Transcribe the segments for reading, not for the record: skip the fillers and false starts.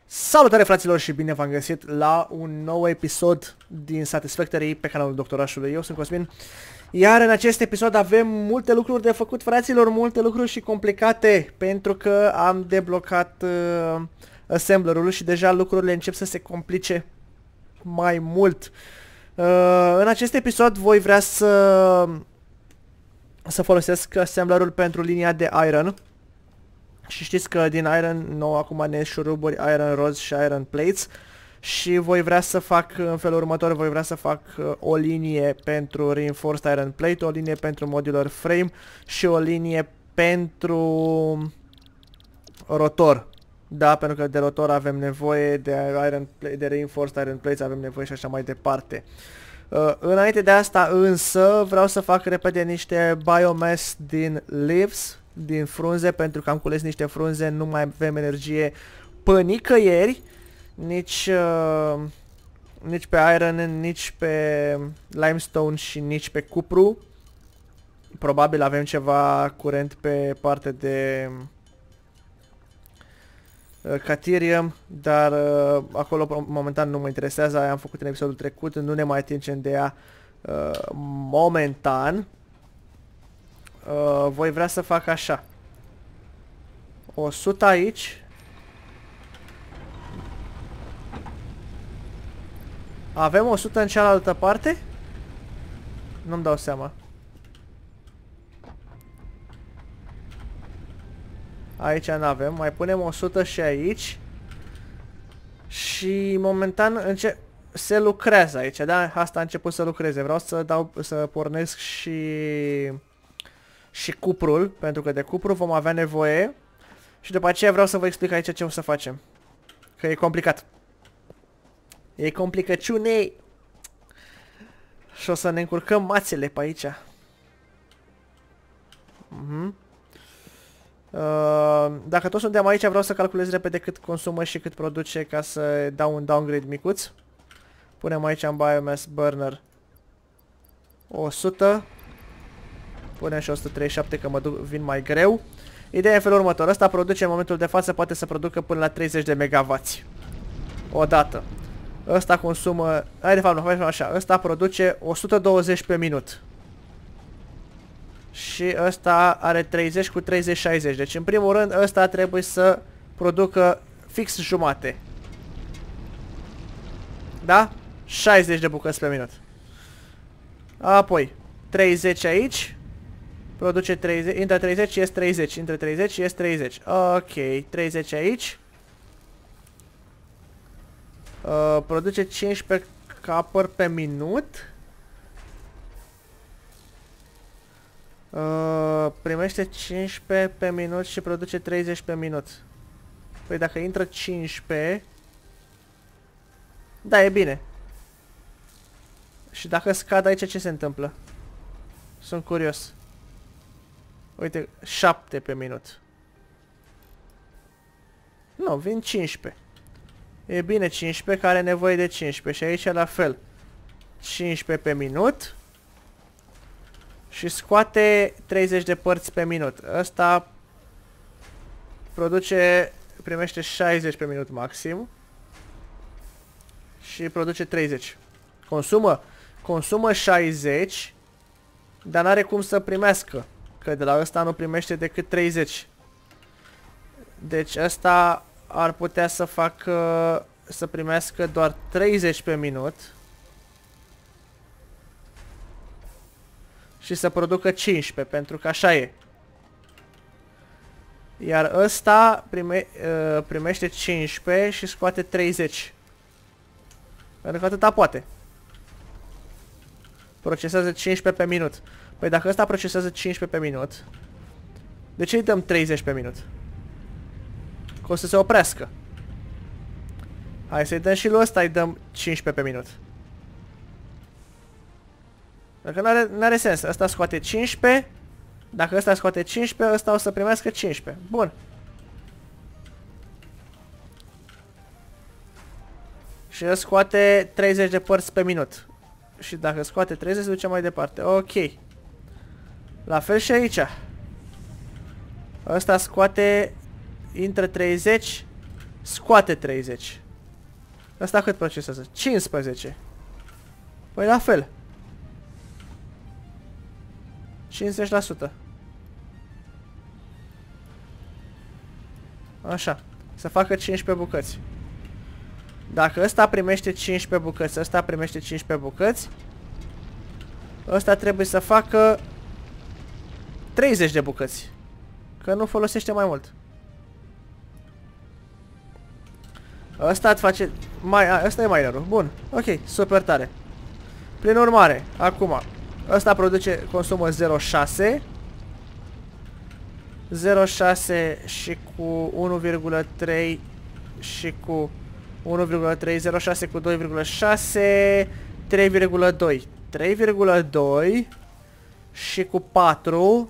Salutare fraților și bine v-am găsit la un nou episod din Satisfactory pe canalul Doctorașului. Eu sunt Cosmin. Iar în acest episod avem multe lucruri de făcut, fraților, multe lucruri și complicate, pentru că am deblocat assemblerul și deja lucrurile încep să se complice mai mult. În acest episod voi vrea să folosesc assemblerul pentru linia de iron. Și știți că din iron nou acum ne șuruburi iron rods și iron plates. Și voi vrea să fac în felul următor, voi vrea să fac o linie pentru reinforced iron plate, o linie pentru modular frame și o linie pentru rotor. Da, pentru că de rotor avem nevoie, de reinforced iron plates avem nevoie și așa mai departe. Înainte de asta însă vreau să fac repede niște biomass din leaves, din frunze, pentru că am cules niște frunze, nu mai avem energie pe nicăieri, nici pe iron, nici pe limestone și nici pe cupru. Probabil avem ceva curent pe partea de Caterium, dar acolo momentan nu mă interesează, aia am făcut în episodul trecut, nu ne mai atingem de ea momentan. Voi vrea să fac așa. 100 aici. Avem 100 în cealaltă parte? Nu-mi dau seama. Aici n-avem. Mai punem 100 și aici. Și momentan se lucrează aici, da? Asta a început să lucreze. Vreau să pornesc și cuprul, pentru că de cupru vom avea nevoie. Și după aceea vreau să vă explic aici ce o să facem. Că e complicat. E complicăciune. Și o să ne încurcăm mațele pe aici. Dacă toți suntem aici, vreau să calculez repede cât consumă și cât produce ca să dau un downgrade micuț. Punem aici în biomass burner 100. Punem și 137 că vin mai greu. Ideea e în felul următor. Ăsta produce în momentul de față, poate să producă până la 30 de MW. Odată. Ăsta consumă... Hai de fapt, nu facem așa. Ăsta produce 120 pe minut. Și ăsta are 30 cu 30, 60. Deci în primul rând ăsta trebuie să producă fix jumate. Da? 60 de bucăți pe minut. Apoi 30 aici. Produce 30, intră 30 și ies 30, intră 30 și ies 30. Ok, 30 aici. Produce 15 copper pe minut. Primește 15 pe minut și produce 30 pe minut. Păi dacă intră 15... Da, e bine. Și dacă scad aici, ce se întâmplă? Sunt curios. Uite, 7 pe minut. Nu, vin 15. E bine 15, care are nevoie de 15. Și aici la fel. 15 pe minut. Și scoate 30 de părți pe minut. Ăsta primește 60 pe minut maxim. Și produce 30. Consumă 60. Dar n-are cum să primească. Că de la ăsta nu primește decât 30. Deci ăsta ar putea să facă, să primească doar 30 pe minut. Și să producă 15, pentru că așa e. Iar ăsta primește 15 și scoate 30. Pentru că atâta poate. Procesează 15 pe minut. Păi dacă ăsta procesează 15 pe minut, de ce îi dăm 30 pe minut? Că o să se oprească. Hai să-i dăm și lui ăsta, îi dăm 15 pe minut. Dacă n-are sens. Ăsta scoate 15. Dacă ăsta scoate 15, ăsta o să primească 15. Bun. Și el scoate 30 de părți pe minut. Și dacă scoate 30, se duce mai departe. Ok. La fel și aici. Ăsta scoate... Intră 30. Scoate 30. Asta cât procesează? 15. Păi la fel. 50%. Așa. Să facă 15 bucăți. Dacă ăsta primește 15 bucăți, ăsta primește 15 bucăți, ăsta trebuie să facă 30 de bucăți. Că nu folosește mai mult. Ăsta îți face... Ăsta e minerul. Bun. Ok. Super tare. Prin urmare, acum, ăsta produce, consumă 0,6. 0,6 și cu 1,3 și cu 1,3, 0,6 cu 2,6, 3,2. 3,2 și cu 4,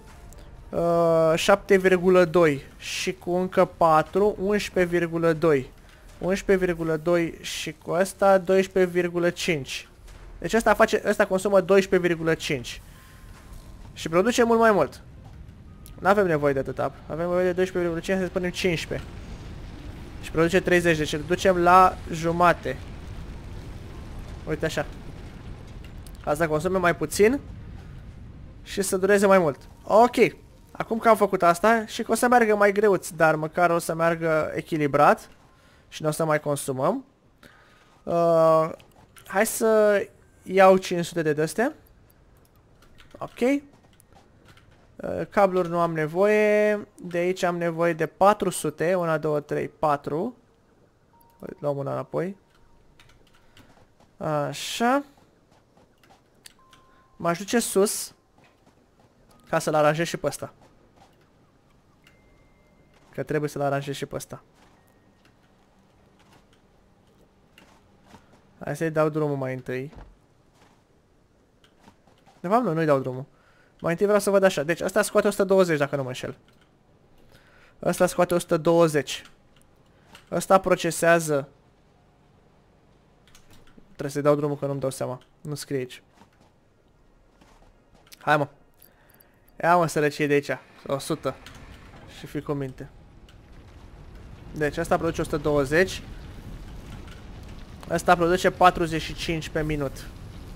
7,2 și cu încă 4, 11,2. 11,2 și cu asta 12,5. Deci ăsta consumă 12,5. Și produce mult mai mult. Nu avem nevoie de atâta. Avem nevoie de 12,5, să spunem 15. Și produce 30, deci îl ducem la jumate. Uite așa. Asta consume mai puțin și să dureze mai mult. Ok. Acum că am făcut asta și că o să meargă mai greuț, dar măcar o să meargă echilibrat și nu o să mai consumăm. Hai să iau 500 de astea. Ok. Cabluri nu am nevoie. De aici am nevoie de 400. 1, 2, 3, 4. Luăm una înapoi. Așa. M-aș duce sus ca să-l aranjez și pe ăsta. Că trebuie să-l aranjez și pe ăsta. Hai să-i dau drumul mai întâi. De fapt nu-i dau drumul. Mai întâi vreau să văd așa. Deci ăsta scoate 120 dacă nu mă înșel. Ăsta scoate 120. Ăsta procesează. Trebuie să-i dau drumul că nu-mi dau seama. Nu scrie aici. Hai mă. Ia mă sărăcie de aici. 100. Și fii cu minte. Deci ăsta produce 120. Ăsta produce 45 pe minut.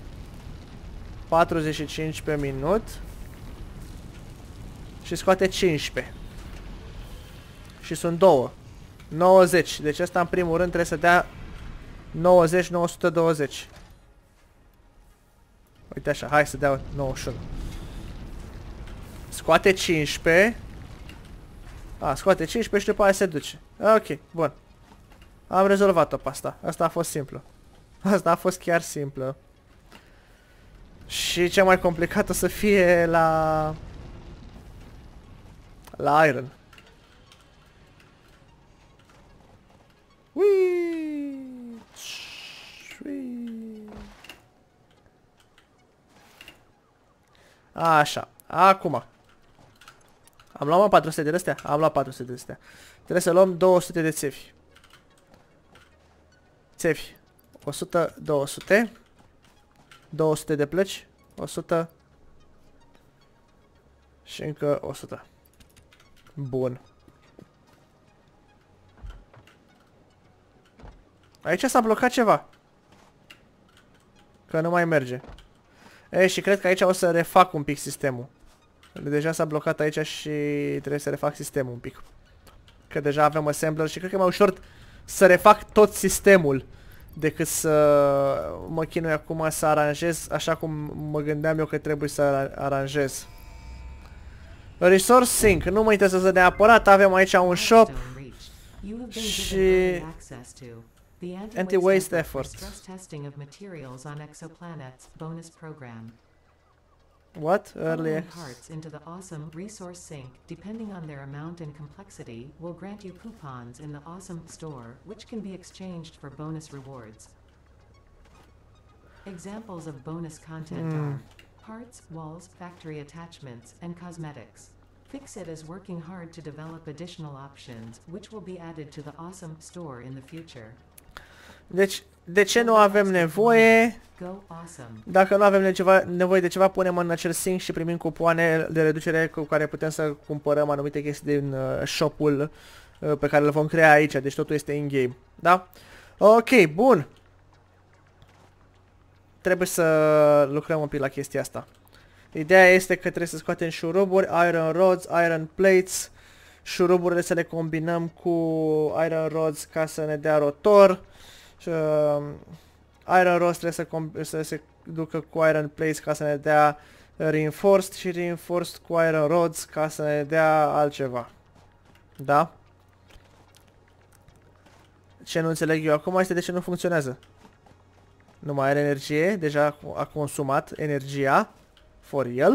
45 pe minut. Și scoate 15. Și sunt 2. 90. Deci ăsta în primul rând trebuie să dea 90, 920. Uite așa, hai să dea 91. Scoate 15. Scoate 15 și după aia se duce. Ok, bun. Am rezolvat-o pe asta. Asta a fost simplu. Asta a fost chiar simplă. Și cea mai complicat o să fie la iron. Așa. Acum. Am luat 400 de astea? Am luat 400 de astea. Trebuie să luăm 200 de țevi. Țevi. 100, 200. 200 de plăci. 100. Și încă 100. Bun. Aici s-a blocat ceva. Că nu mai merge. E, și cred că aici o să refac un pic sistemul. Deja s-a blocat aici și trebuie să refac sistemul un pic. Că deja avem assembler și cred că e mai ușor să refac tot sistemul decât să mă chinui acum să aranjez așa cum mă gândeam eu că trebuie să aranjez. Resource Sync. Nu mă interesează neapărat. Avem aici un shop și anti-waste effort. What? Early Hearts into the awesome resource sink, depending on their amount and complexity, will grant you coupons in the awesome store, which can be exchanged for bonus rewards. Examples of bonus content are parts, walls, factory attachments, and cosmetics. Fixit is working hard to develop additional options, which will be added to the awesome store in the future. Deci, de ce nu avem nevoie? Dacă nu avem nevoie de ceva, punem în acel sync și primim cupoane de reducere cu care putem să cumpărăm anumite chestii din shop-ul pe care îl vom crea aici, deci totul este in-game. Da? Ok, bun. Trebuie să lucrăm un pic la chestia asta. Ideea este că trebuie să scoatem șuruburi, iron rods, iron plates, șuruburile să le combinăm cu iron rods ca să ne dea rotor. Iron rods trebuie să se ducă cu iron plates ca să ne dea reinforced și reinforced cu iron rods ca să ne dea altceva. Da? Ce nu înțeleg eu acum este de ce nu funcționează. Nu mai are energie, deja a consumat energia for el.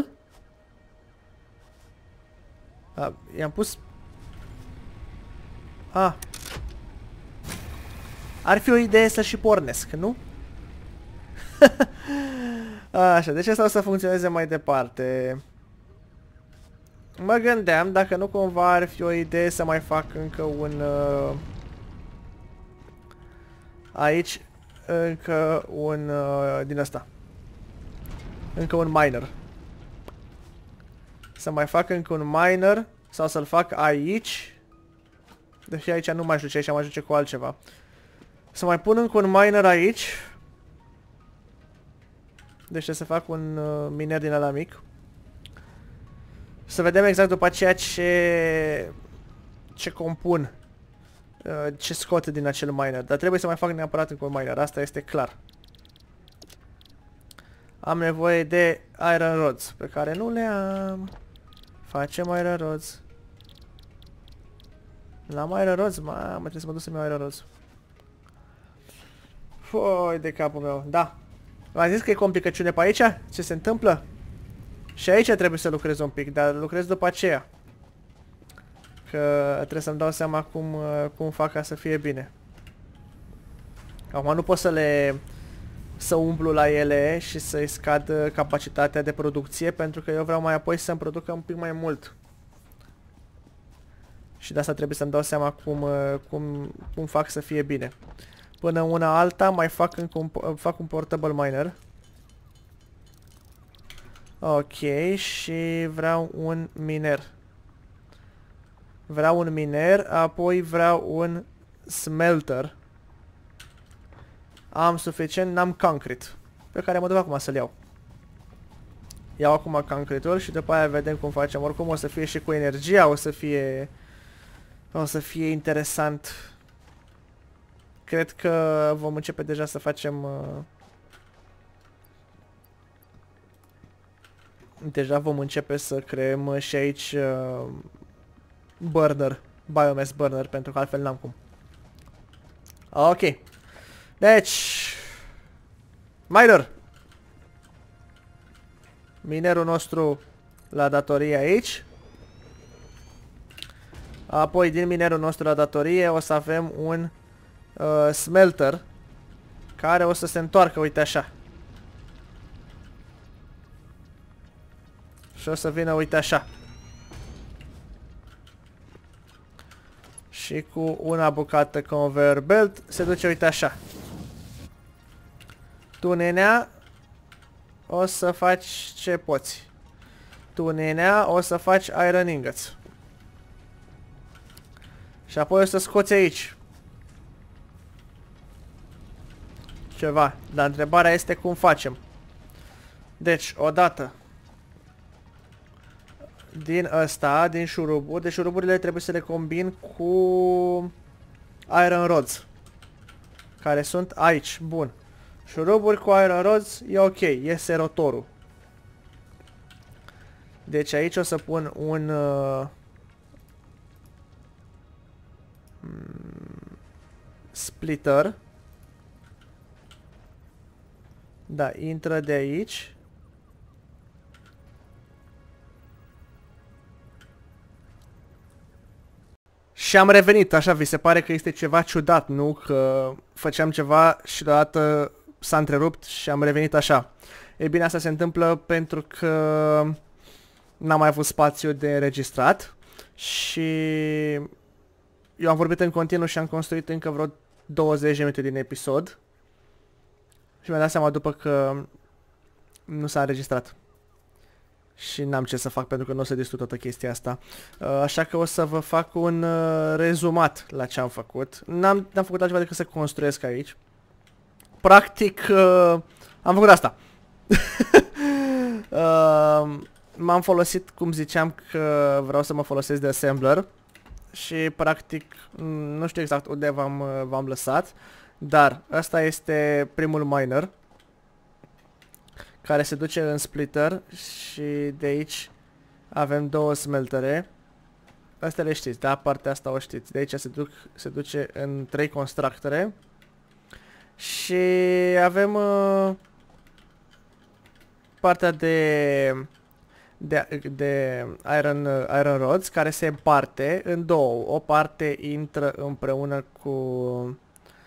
I-am pus... Ar fi o idee să și pornesc, nu? Așa, deci asta o să funcționeze mai departe. Mă gândeam dacă nu cumva ar fi o idee să mai fac încă un... aici, încă un... din ăsta. Încă un miner. Să mai fac încă un miner. Sau să-l fac aici. Deși aici nu mai duce, aici mai duce cu altceva. Să mai pun încă un miner aici. Deci să fac un miner din ăla mic. Să vedem exact după aceea ce compun. Ce scot din acel miner. Dar trebuie să mai fac neapărat încă un miner. Asta este clar. Am nevoie de iron rods, pe care nu le am. Facem iron rods. L-am iron rods? Mamă, trebuie să mă duc să-mi iau iron rods. Foi de capul meu, da. V-am zis că e complicăciune pe aici? Ce se întâmplă? Și aici trebuie să lucrez un pic, dar lucrez după aceea. Că trebuie să-mi dau seama cum fac ca să fie bine. Acum nu pot să umblu la ele și să-i scad capacitatea de producție, pentru că eu vreau mai apoi să-mi producă un pic mai mult. Și de asta trebuie să-mi dau seama cum fac să fie bine. Până una alta mai fac un portable miner. Ok, și vreau un miner. Vreau un miner, apoi vreau un smelter. Am suficient, n-am concrete, pe care mă duc acum să-l iau. Iau acum concrete-ul și după aia vedem cum facem. Oricum o să fie și cu energia, o să fie interesant. Cred că vom începe deja să facem... deja vom începe să creăm și aici burner, biomass burner, pentru că altfel n-am cum. Ok. Deci... miner. Minerul nostru la datorie aici. Apoi din minerul nostru la datorie o să avem un smelter care o să se întoarcă, uite așa. Și o să vină, uite așa. Și cu una bucată conveyor belt se duce, uite așa. Tu, nenea, o să faci ce poți. Tu, nenea, o să faci iron ingots. Și apoi o să scoți aici ceva. Dar întrebarea este cum facem. Deci, odată din ăsta, din șuruburi. Deci șuruburile trebuie să le combin cu iron rods, care sunt aici. Bun. Șuruburi cu iron rods e ok, iese rotorul. Deci aici o să pun un splitter. Da, intră de aici. Și am revenit, așa, vi se pare că este ceva ciudat, nu? Că făceam ceva și deodată s-a întrerupt și am revenit așa. Ei bine, asta se întâmplă pentru că n-am mai avut spațiu de înregistrat și eu am vorbit în continuu și am construit încă vreo 20 de minute din episod și mi-am dat seama după că nu s-a înregistrat. Și n-am ce să fac pentru că nu o să distrug toată chestia asta. Așa că o să vă fac un rezumat la ce am făcut. N-am făcut altceva decât să construiesc aici. Practic, am făcut asta. M-am folosit, cum ziceam, că vreau să mă folosesc de assembler. Și practic, nu știu exact unde v-am lăsat. Dar ăsta este primul miner, care se duce în splitter și de aici avem două smeltere. Astea le știți, da? Partea asta o știți. De aici se duce în 3 constructere. Și avem partea de iron rods, care se împarte în două. O parte intră împreună cu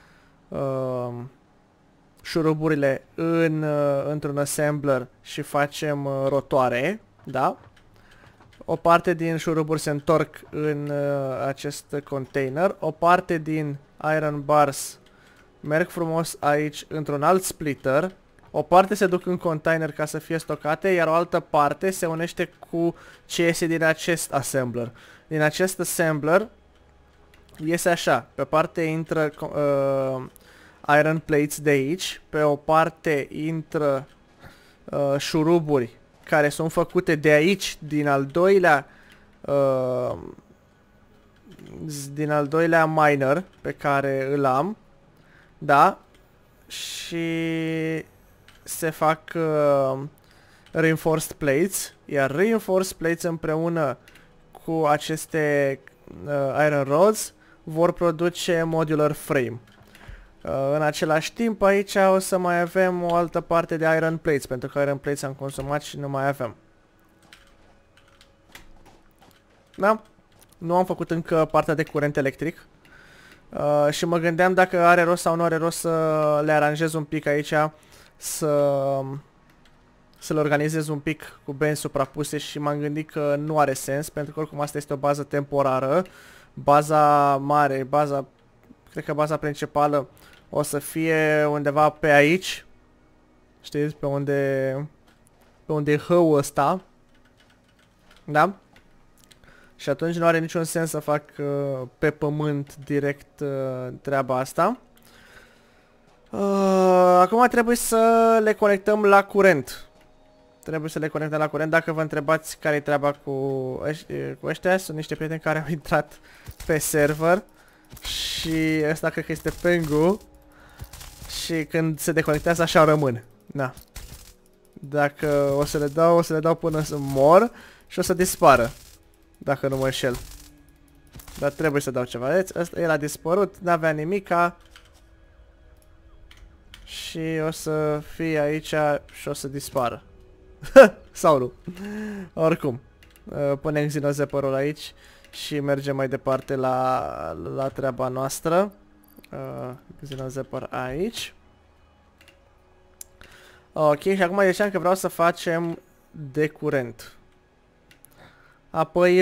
șuruburile într-un assembler și facem rotoare, da? O parte din șuruburi se întorc în acest container, o parte din iron bars merg frumos aici într-un alt splitter, o parte se duc în container ca să fie stocate, iar o altă parte se unește cu ce iese din acest assembler. Din acest assembler iese așa, pe parte intră iron plates de aici, pe o parte intră șuruburi care sunt făcute de aici, din al doilea miner pe care îl am, da, și se fac reinforced plates, iar reinforced plates împreună cu aceste iron rods vor produce modular frame. În același timp aici o să mai avem o altă parte de iron plates, pentru că iron plates am consumat și nu mai avem. Da? Nu am făcut încă partea de curent electric. Și mă gândeam dacă are rost sau nu are rost să le aranjez un pic aici, să le organizez un pic cu benzi suprapuse și m-am gândit că nu are sens, pentru că oricum asta este o bază temporară. Baza mare, cred că baza principală o să fie undeva pe aici. Știți, pe unde e hăul ăsta. Da? Și atunci nu are niciun sens să fac pe pământ direct treaba asta. Acum trebuie să le conectăm la curent. Dacă vă întrebați care e treaba cu ăștia, sunt niște prieteni care au intrat pe server. Și ăsta cred că este Pengu. Și când se deconectează așa rămân. Da. Dacă o să le dau până să mor și o să dispară. Dacă nu mă înșel. Dar trebuie să dau ceva. Vedeți? El a dispărut, n-avea nimica. Și o să fie aici și o să dispară. Sau nu. Oricum. Punem xenozepărul aici și mergem mai departe la treaba noastră. Xenozepăr aici. Ok, și acum ziceam că vreau să facem de curent. Apoi,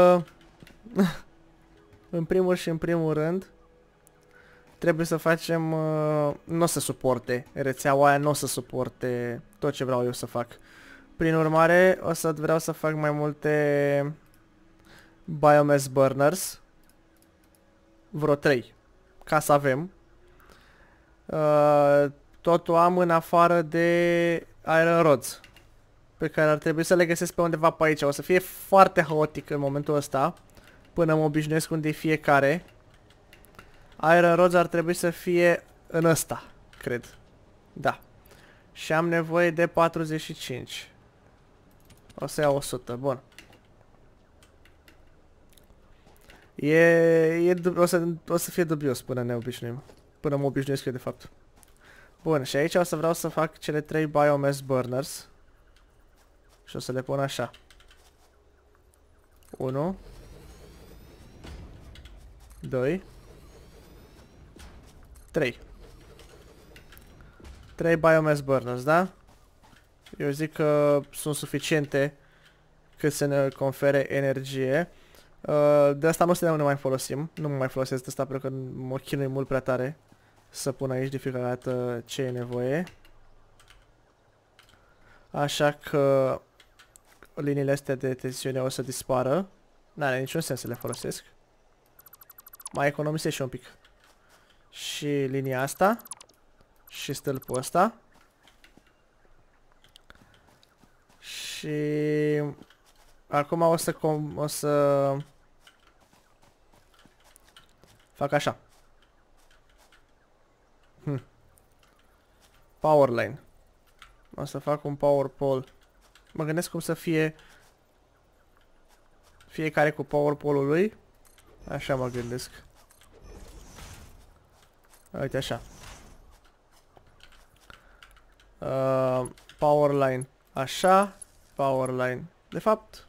în primul și în primul rând, trebuie să facem, nu o să suporte, rețeaua aia nu o să suporte tot ce vreau eu să fac. Prin urmare, vreau să fac mai multe biomass burners, vreo 3, ca să avem. Totul am în afară de iron rods, pe care ar trebui să le găsesc pe undeva pe aici. O să fie foarte haotic în momentul ăsta, până mă obișnuiesc unde e fiecare. Iron rods ar trebui să fie în ăsta, cred. Da. Și am nevoie de 45. O să iau 100, bun. O să fie dubios până ne obișnuim. Până mă obișnuiesc eu de fapt. Bun, și aici o să vreau să fac cele 3 biomass burners. Și o să le pun așa. 1 2 3 3 biomass burners, da? Eu zic că sunt suficiente cât să ne confere energie. De asta nu mai folosim. Nu mă mai folosesc de asta pentru că mă chinui mult prea tare să pun aici de fiecare dată ce e nevoie. Așa că liniile astea de tensiune o să dispară. N-are niciun sens să le folosesc. Mai economisesc și un pic. Și linia asta. Și stâlpul ăsta. Și acum o să fac așa. Power line. O să fac un power pole. Mă gândesc cum să fie fiecare cu power pole-ul lui. Așa mă gândesc. Uite așa. Power line. Așa. Power line. De fapt...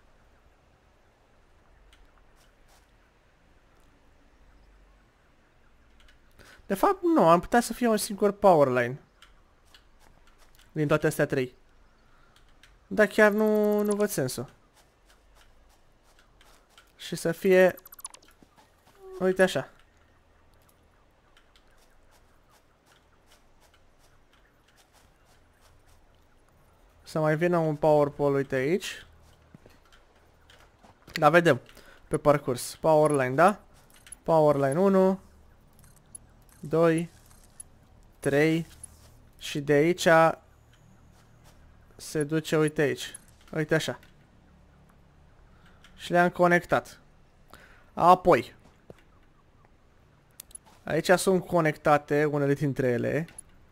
nu. Am putea să fie un singur power line. Din toate astea trei. Dar chiar nu văd sensul. Și să fie... Uite așa. Să mai vină un power pole, uite aici. Dar vedem. Pe parcurs. Power line, da? Power line 1. 2. 3. Și de aici... Se duce, uite aici. Uite așa. Și le-am conectat. Apoi. Aici sunt conectate unele dintre ele.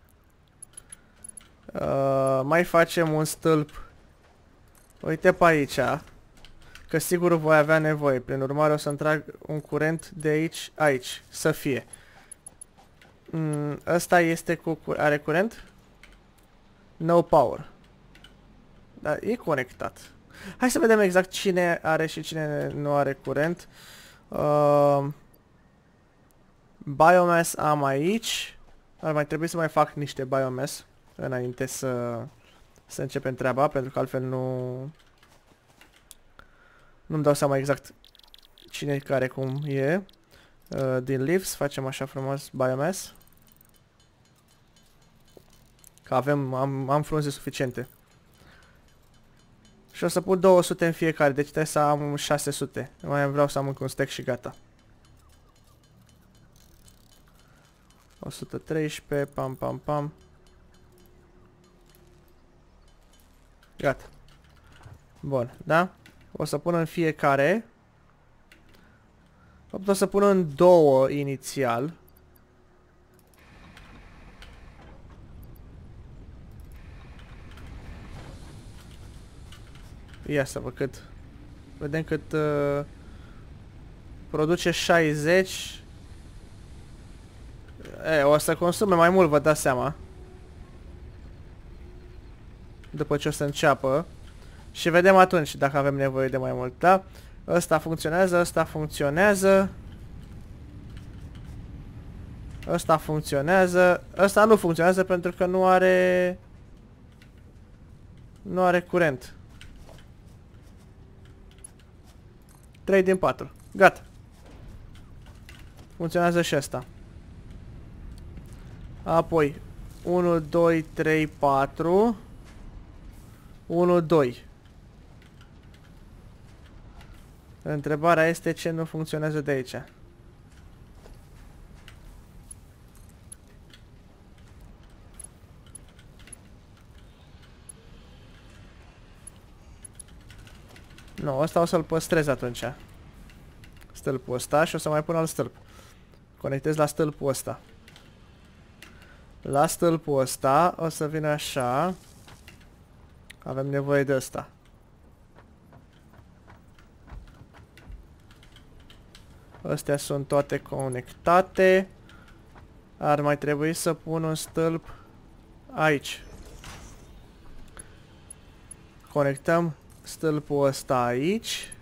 Mai facem un stâlp. Uite pe aici. Că sigur voi avea nevoie. Prin urmare o să-mi trag un curent de aici, aici. Să fie. Ăsta este cu... Are curent? No power. Dar e conectat. Hai să vedem exact cine are și cine nu are curent. Biomass am aici. Ar mai trebui să mai fac niște biomass înainte să începem treaba, pentru că altfel nu-mi dau seama exact cine care cum e. Din leaves facem așa frumos biomass. Că am frunze suficiente. Și o să pun 200 în fiecare, deci trebuie să am 600. Mai vreau să am încă un stack și gata. 113, pam pam pam. Gata. Bun, da? O să pun în fiecare. O să pun în două inițial. Ia să văd cât. Vedem cât produce 60. O să consume mai mult, vă dați seama. După ce o să înceapă. Și vedem atunci dacă avem nevoie de mai mult, da? Ăsta funcționează, ăsta funcționează. Ăsta funcționează. Ăsta nu funcționează pentru că nu are curent. 3 din 4. Gata. Funcționează și ăsta. Apoi 1, 2, 3, 4. 1, 2. Întrebarea este ce nu funcționează de aici. Nu, ăsta o să-l păstrez atunci. Stâlpul ăsta și o să mai pun alt stâlp. Conectez la stâlpul ăsta. La stâlpul ăsta o să vină așa. Avem nevoie de ăsta. Astea sunt toate conectate. Ar mai trebui să pun un stâlp aici. Conectăm stâlpul ăsta aici.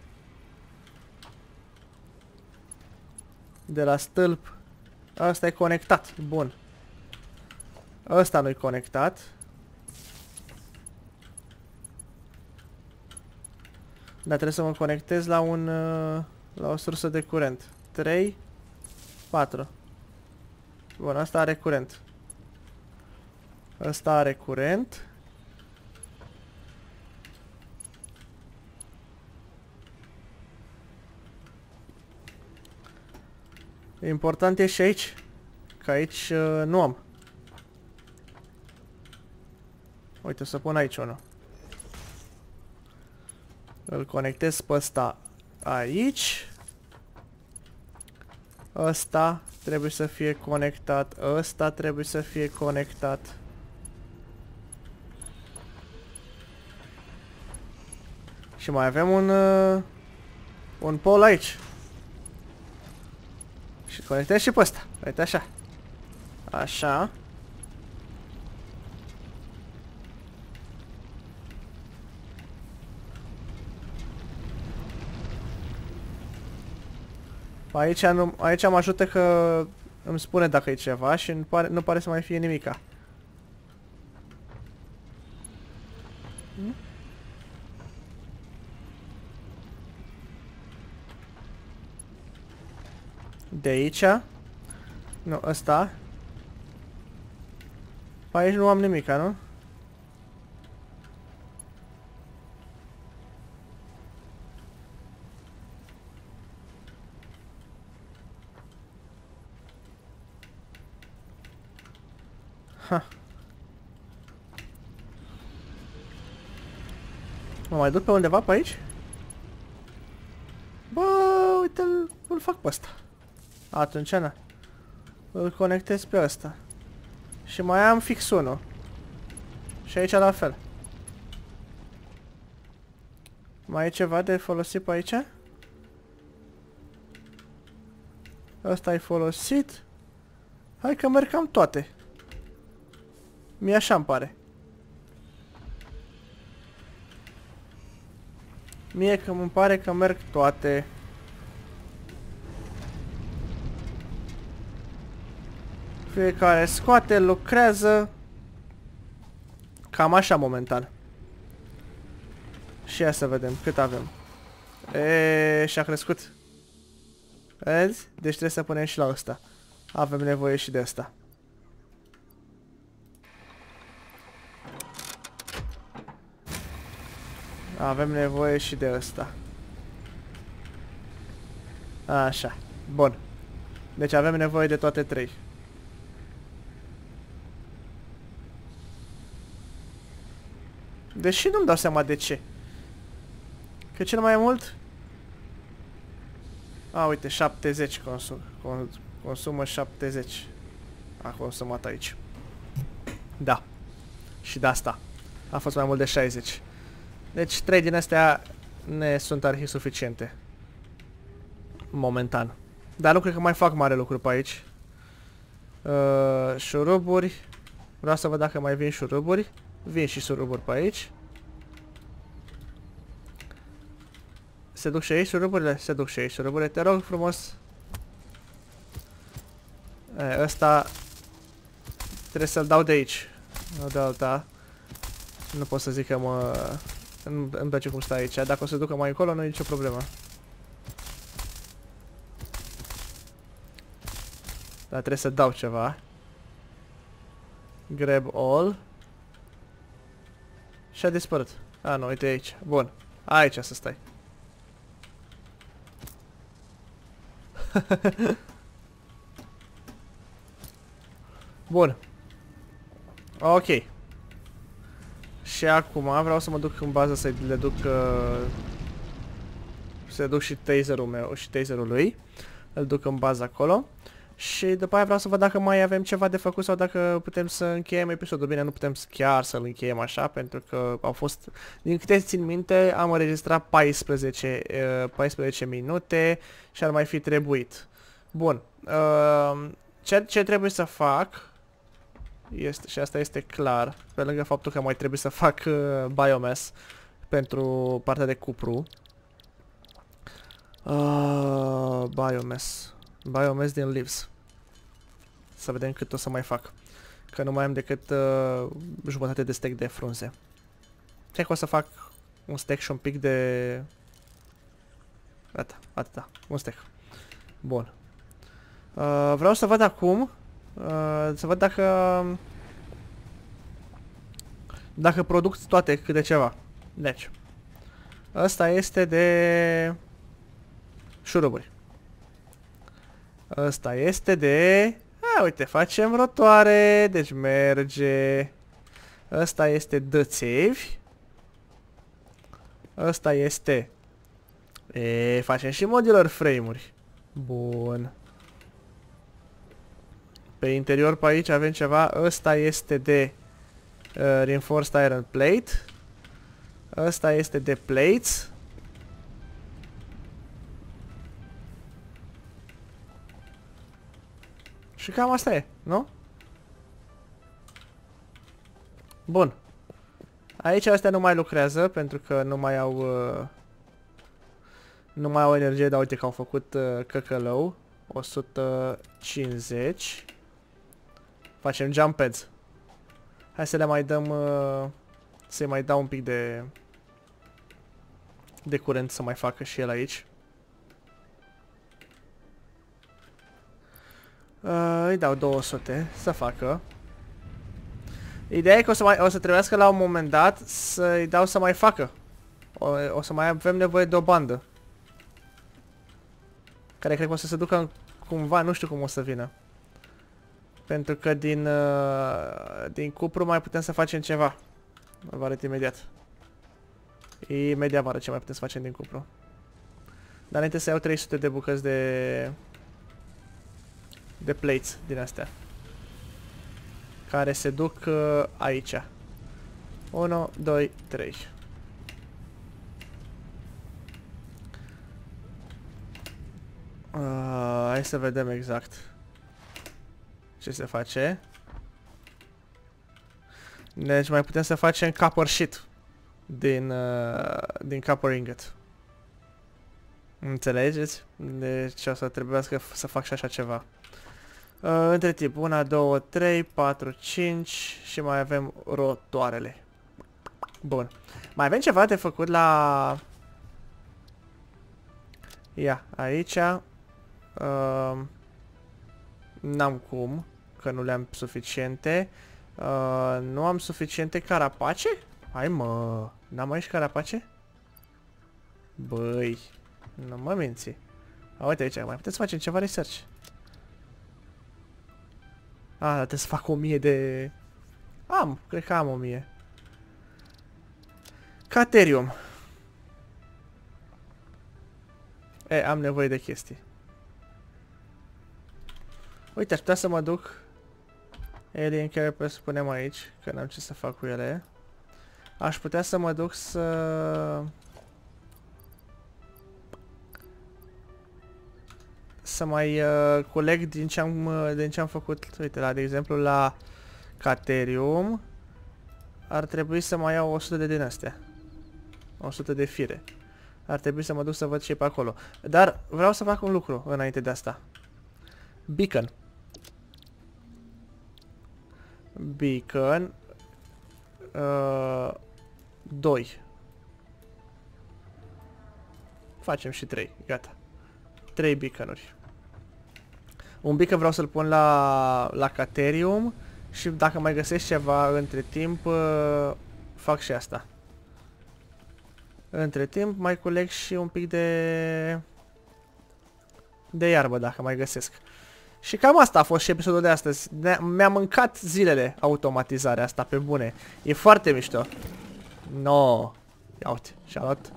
De la stâlp. Ăsta e conectat. Bun. Ăsta nu-i conectat. Dar trebuie să mă conectez la la o sursă de curent. 3, 4. Bun, asta are curent. Ăsta are curent. Important e și aici. Că aici nu am. Uite, să pun aici unul. Îl conectez pe ăsta aici. Ăsta trebuie să fie conectat. Ăsta trebuie să fie conectat. Și mai avem un pol aici. Și conectez și pe ăsta. Uite așa. Așa. Aici, aici mă ajută că îmi spune dacă e ceva și nu pare să mai fie nimica. De aici. Nu, ăsta. Aici nu am nimica, nu? Ha. Mă mai duc pe undeva pe aici? Bă, uite, îl fac pe ăsta. Atunci, na. Îl conectez pe ăsta. Și mai am fix unul. Și aici la fel. Mai e ceva de folosit pe aici? Ăsta e folosit. Hai că merg cam toate. Mie așa îmi pare. Mie că îmi pare că merg toate. Fiecare scoate, lucrează. Cam așa momentan. Și ia să vedem cât avem. Și-a crescut. Vezi? Deci trebuie să punem și la ăsta. Avem nevoie și de ăsta. Avem nevoie și de ăsta. Așa. Bun. Deci avem nevoie de toate trei. Deși nu-mi dau seama de ce. Că cel mai mult... A, uite, 70 consumă 70. A consumat aici. Da. Și de asta. A fost mai mult de 60. Deci 3 din astea ne sunt arhi suficiente. Momentan. Dar nu cred că mai fac mare lucru pe aici. Șuruburi. Vreau să văd dacă mai vin șuruburi. Vin și șuruburi pe aici. Se duc și aici șuruburile? Se duc și aici șuruburile. Te rog frumos. Ăsta trebuie să-l dau de aici. Nu de alta. Nu pot să zic că îmi place cum stă aici. Dacă o să ducă mai încolo, nu e nicio problemă. Dar trebuie să dau ceva. Grab all. Și a dispărut. A, nu, uite aici. Bun. Aici să stai. Bun. Ok. Și acum vreau să mă duc în bază să le duc să duc și taserul meu și taserul lui. Îl duc în bază acolo. Și după aia vreau să văd dacă mai avem ceva de făcut sau dacă putem să încheiem episodul. Bine, nu putem chiar să-l încheiem așa, pentru că au fost, din câte țin minte, am înregistrat 14 minute și ar mai fi trebuit. Bun. Ce trebuie să fac este, și asta este clar, pe lângă faptul că mai trebuie să fac biomass pentru partea de cupru. Biomass din leaves. Să vedem cât o să mai fac. Că nu mai am decât jumătate de stack de frunze. Cred că o să fac un stack și un pic de... Gata, atâta. Un stack. Bun. Vreau să văd acum. Să văd dacă produc toate câte ceva. Deci. Asta este de... șuruburi. Ăsta este de... uite, facem rotoare, deci merge. Ăsta este de țevi. Ăsta este... facem și modular frame-uri. Bun. Pe interior, pe aici, avem ceva. Ăsta este de reinforced iron plate. Ăsta este de plates. Și cam asta e, nu? Bun. Aici astea nu mai lucrează pentru că nu mai au... nu mai au energie, dar uite că au făcut căcălău. 150. Facem jump pads. Hai să le mai dăm... să-i mai dau un pic de curent să mai facă și el aici. Îi dau 200 să facă. Ideea e că o să trebuiască la un moment dat să-i dau să mai facă. O să mai avem nevoie de o bandă. Care cred că o să se ducă cumva, nu știu cum o să vină. Pentru că din cupru mai putem să facem ceva. Vă arăt imediat. Imediat vă arăt ce mai putem să facem din cupru. Dar înainte să iau 300 de bucăți de plates din astea. Care se duc aici. 1, 2, 3. Hai să vedem exact ce se face. Deci mai putem să facem copper sheet din copper ingot. Înțelegeți? Deci o să trebuiască să fac și așa ceva. Între timp, 1, 2, 3, 4, 5 și mai avem rotoarele. Bun. Mai avem ceva de făcut la... Ia, aici. N-am cum, că nu le-am suficiente. Nu am suficiente carapace? Hai mă, n-am aici carapace? Băi, nu mă minți. Uite aici, mai puteți să facem ceva research. Trebuie să fac 1000 de... cred că am 1000. Caterium. Am nevoie de chestii. Uite, aș putea să mă duc. Alien care să punem aici, că n-am ce să fac cu ele. Aș putea să mă duc să mai coleg din ce am făcut. Uite, de exemplu, la Caterium ar trebui să mai iau 100 de din astea. 100 de fire. Ar trebui să mă duc să văd ce e pe acolo. Dar vreau să fac un lucru înainte de asta. Beacon. Beacon 2. Facem și 3. Gata. 3 beacon-uri. Un beacon vreau să-l pun la Caterium și dacă mai găsesc ceva între timp, fac și asta. Între timp mai coleg și un pic de iarbă dacă mai găsesc. Și cam asta a fost și episodul de astăzi. Mi-a mâncat zilele automatizarea asta, pe bune. E foarte mișto. No. Ia uite, și-a luat.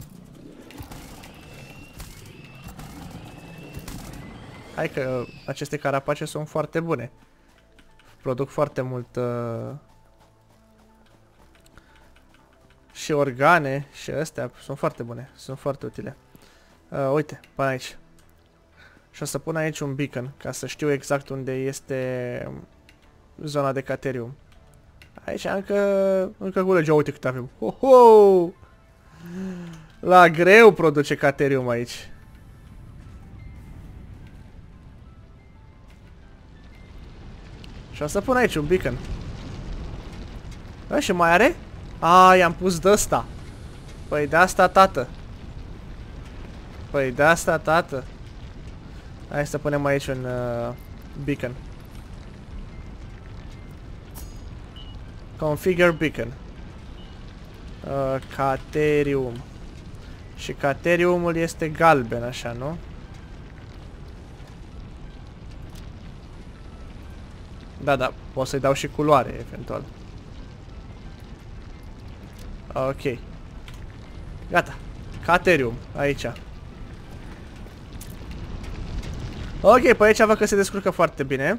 Hai că aceste carapace sunt foarte bune. Produc foarte mult și organe și astea sunt foarte bune. Sunt foarte utile. Uite, până aici. Și o să pun aici un beacon ca să știu exact unde este zona de Caterium. Aici încă culege. Uite cât avem. Ho-ho! La greu produce Caterium aici. Și o să pun aici un beacon. Și mai are? I-am pus de ăsta. Păi de asta, tată. Păi de asta, tată. Hai să punem aici un beacon. Configure beacon. Caterium. Și Cateriumul este galben, așa, nu? Da, da, pot să-i dau și culoare, eventual. Ok. Gata. Caterium, aici. Ok, pe aici văd că se descurcă foarte bine.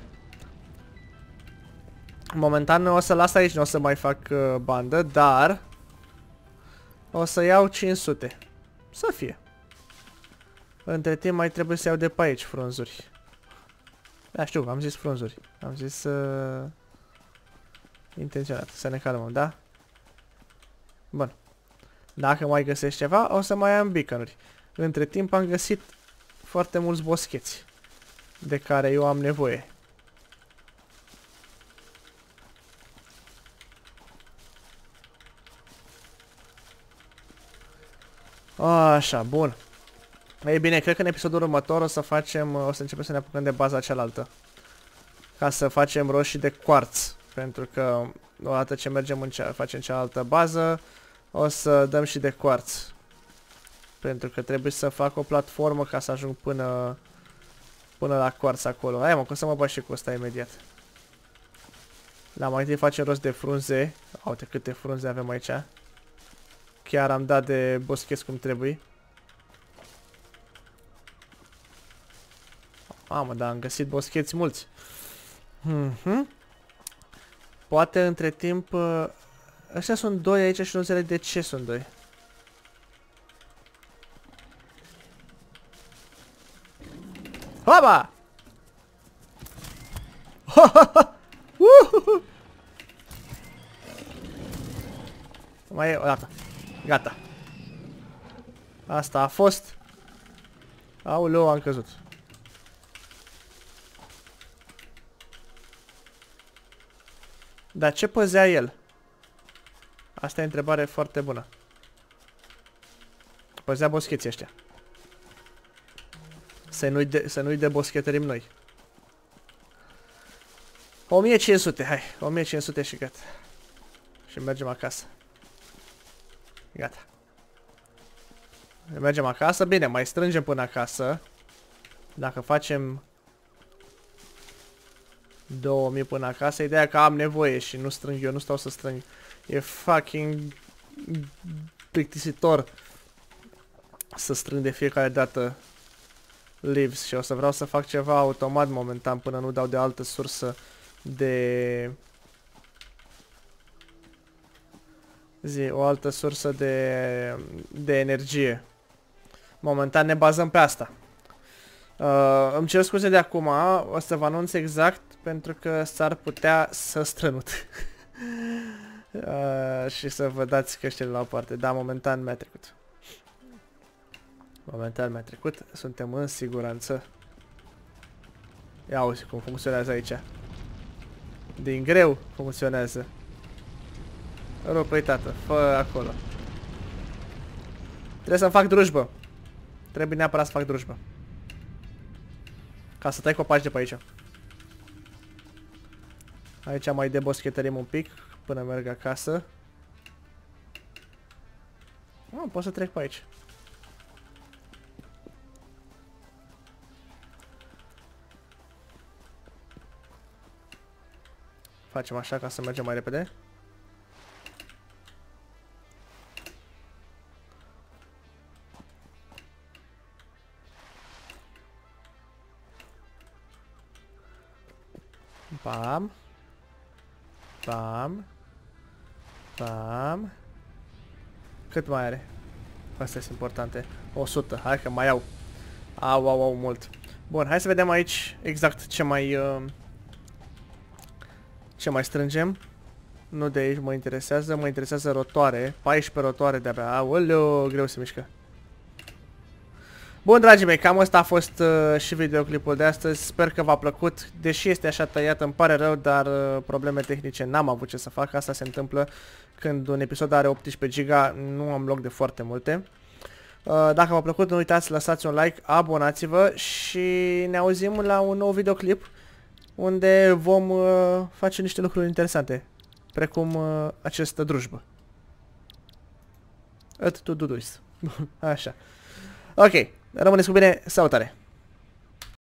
Momentan o să las aici, nu o să mai fac bandă, dar o să iau 500. Să fie. Între timp mai trebuie să iau de pe aici frunzuri. Da, știu, am zis frunzuri. Am zis intenționat. Să ne calmăm, da? Bun. Dacă mai găsești ceva, o să mai am beacon-uri. Între timp am găsit foarte mulți boscheți de care eu am nevoie. Așa, bun. Ei bine, cred că în episodul următor o să facem, o să începem să ne apucăm de baza cealaltă. Ca să facem roșii de quartz. Pentru că odată ce mergem în facem cealaltă bază, o să dăm și de quartz. Pentru că trebuie să fac o platformă ca să ajung până la quartz acolo. Hai mă, că o să mă bat și cu ăsta imediat. La mai întâi facem rost de frunze. Uite câte frunze avem aici. Chiar am dat de boscheți cum trebuie. Mamă, dar am găsit boscheți mulți. Poate între timp... Ăștia sunt doi aici și nu înțeleg de ce sunt doi. Hopa! Mai e o dată. Gata. Asta a fost. Aoleu, am căzut. Dar ce păzea el? Asta e o întrebare foarte bună. Păzea boscheții ăștia. Să nu-i de boschetărim noi. 1500, hai. 1500 și gata. Și mergem acasă. Gata. Mergem acasă. Bine, mai strângem până acasă. Dacă facem 2000 până acasă, ideea că am nevoie și nu strâng eu, nu stau să strâng. E fucking plictisitor să strâng de fiecare dată leaves și o să vreau să fac ceva automat momentan până nu dau de altă sursă de... o altă sursă de energie. Momentan ne bazăm pe asta. Îmi cer scuze de acum, o să vă anunț exact pentru că s-ar putea să strănut. Și să vă dați căștile la o parte. Da, momentan mi-a trecut. Momentan mi-a trecut. Suntem în siguranță. Ia auzi cum funcționează aici. Din greu funcționează. Rupe-i tată, fă acolo. Trebuie să-mi fac drujbă. Trebuie neapărat să fac drujbă. Ca să tai copaci de pe aici. Aici mai deboschetărim un pic până merg acasă. Pot să trec pe aici. Facem așa ca să mergem mai repede. Bam. Bam. Bam. Cât mai are? Astea sunt importante. 100. Hai că mai au. Au mult. Bun, hai să vedem aici exact ce mai strângem. Nu de aici mă interesează. Mă interesează rotoare. 14 rotoare de-abia. Aoleu, greu se mișcă. Bun, dragii mei, cam asta a fost și videoclipul de astăzi. Sper că v-a plăcut. Deși este așa tăiat, îmi pare rău, dar probleme tehnice n-am avut ce să fac. Asta se întâmplă când un episod are 18 giga, nu am loc de foarte multe. Dacă v-a plăcut, nu uitați, lăsați un like, abonați-vă și ne auzim la un nou videoclip unde vom face niște lucruri interesante, precum această drujbă. Așa. Ok, rămâneți cu bine, salutare!